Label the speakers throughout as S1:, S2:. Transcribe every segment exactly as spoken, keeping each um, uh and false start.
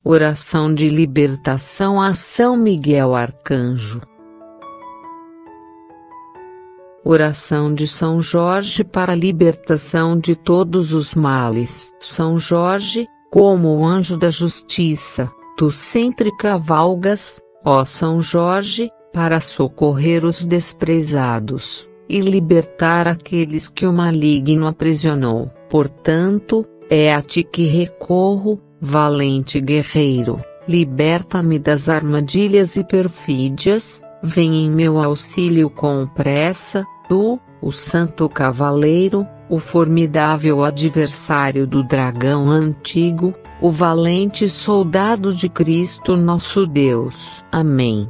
S1: Oração de libertação a São Miguel Arcanjo. Oração de São Jorge para a libertação de todos os males. São Jorge, como o anjo da justiça, tu sempre cavalgas, ó São Jorge, para socorrer os desprezados e libertar aqueles que o maligno aprisionou. Portanto, é a ti que recorro, valente guerreiro, liberta-me das armadilhas e perfídias, vem em meu auxílio com pressa, tu, o santo cavaleiro, o formidável adversário do dragão antigo, o valente soldado de Cristo nosso Deus. Amém.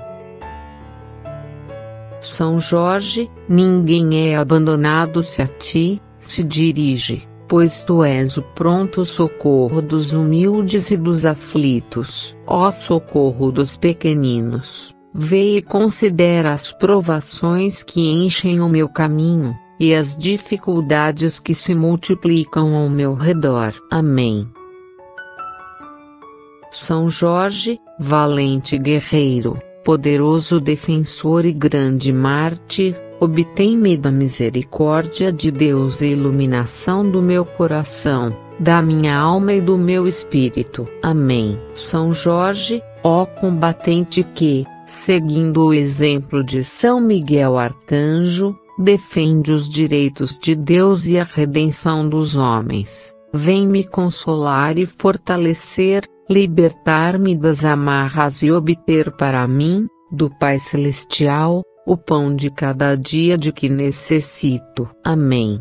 S1: São Jorge, ninguém é abandonado se a ti se dirige, pois tu és o pronto socorro dos humildes e dos aflitos. Ó socorro dos pequeninos, vê e considera as provações que enchem o meu caminho, e as dificuldades que se multiplicam ao meu redor. Amém. São Jorge, valente guerreiro, poderoso defensor e grande mártir, obtém-me da misericórdia de Deus a iluminação do meu coração, da minha alma e do meu espírito. Amém. São Jorge, ó combatente que, seguindo o exemplo de São Miguel Arcanjo, defende os direitos de Deus e a redenção dos homens, vem me consolar e fortalecer, libertar-me das amarras e obter para mim, do Pai Celestial, o pão de cada dia de que necessito. Amém.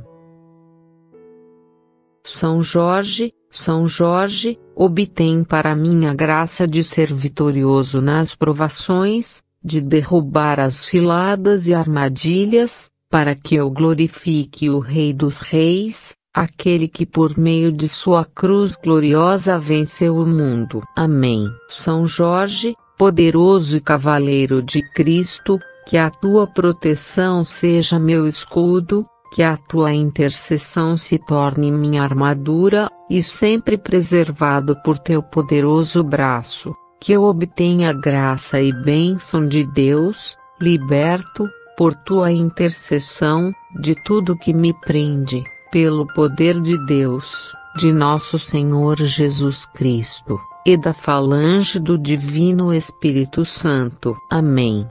S1: São Jorge, São Jorge, obtém para mim a graça de ser vitorioso nas provações, de derrubar as ciladas e armadilhas, para que eu glorifique o Rei dos Reis, aquele que por meio de sua cruz gloriosa venceu o mundo. Amém. São Jorge, poderoso e cavaleiro de Cristo, que a tua proteção seja meu escudo, que a tua intercessão se torne minha armadura, e sempre preservado por teu poderoso braço, que eu obtenha graça e bênção de Deus, liberto, por tua intercessão, de tudo que me prende, pelo poder de Deus, de nosso Senhor Jesus Cristo, e da falange do Divino Espírito Santo. Amém.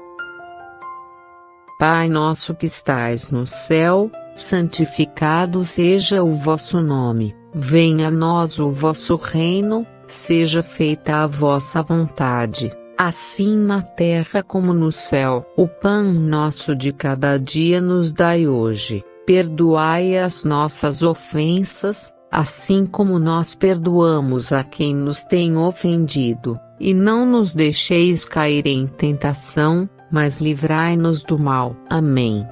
S1: Pai nosso que estais no céu, santificado seja o vosso nome, venha a nós o vosso reino, seja feita a vossa vontade, assim na terra como no céu. O pão nosso de cada dia nos dai hoje, perdoai as nossas ofensas, assim como nós perdoamos a quem nos tem ofendido, e não nos deixeis cair em tentação, mas livrai-nos do mal. Amém.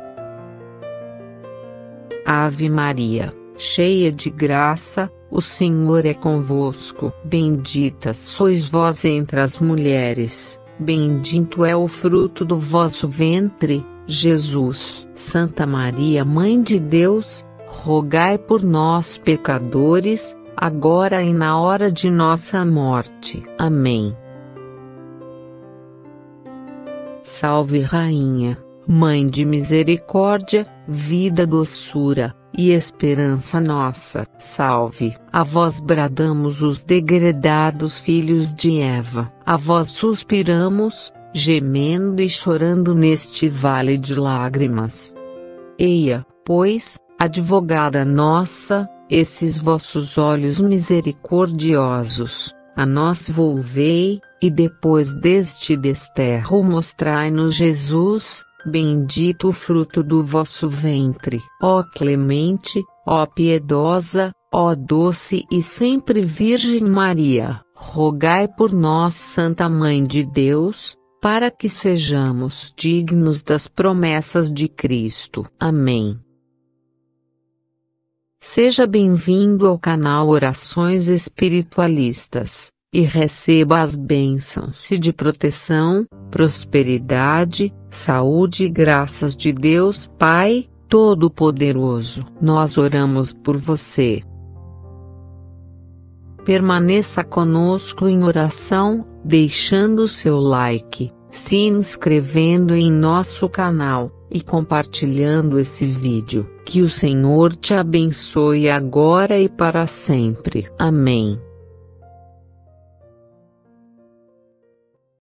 S1: Ave Maria, cheia de graça, o Senhor é convosco. Bendita sois vós entre as mulheres, bendito é o fruto do vosso ventre, Jesus. Santa Maria, Mãe de Deus, rogai por nós pecadores, agora e na hora de nossa morte. Amém. Salve Rainha, Mãe de misericórdia, vida, doçura e esperança nossa. Salve, a vós bradamos os degredados filhos de Eva, a vós suspiramos, gemendo e chorando neste vale de lágrimas. Eia, pois, advogada nossa, esses vossos olhos misericordiosos, a nós volvei, e depois deste desterro mostrai-nos Jesus, bendito o fruto do vosso ventre. Ó clemente, ó piedosa, ó doce e sempre Virgem Maria, rogai por nós, Santa Mãe de Deus, para que sejamos dignos das promessas de Cristo. Amém. Seja bem-vindo ao canal Orações Espiritualistas, e receba as bênçãos de proteção, prosperidade, saúde e graças de Deus Pai Todo-Poderoso. Nós oramos por você. Permaneça conosco em oração, deixando seu like, se inscrevendo em nosso canal e compartilhando esse vídeo. Que o Senhor te abençoe agora e para sempre. Amém.